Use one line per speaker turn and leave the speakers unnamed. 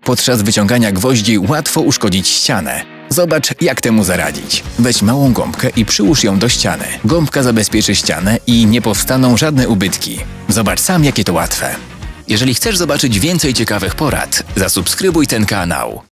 Podczas wyciągania gwoździ łatwo uszkodzić ścianę. Zobacz, jak temu zaradzić. Weź małą gąbkę i przyłóż ją do ściany. Gąbka zabezpieczy ścianę i nie powstaną żadne ubytki. Zobacz sam, jakie to łatwe. Jeżeli chcesz zobaczyć więcej ciekawych porad, zasubskrybuj ten kanał.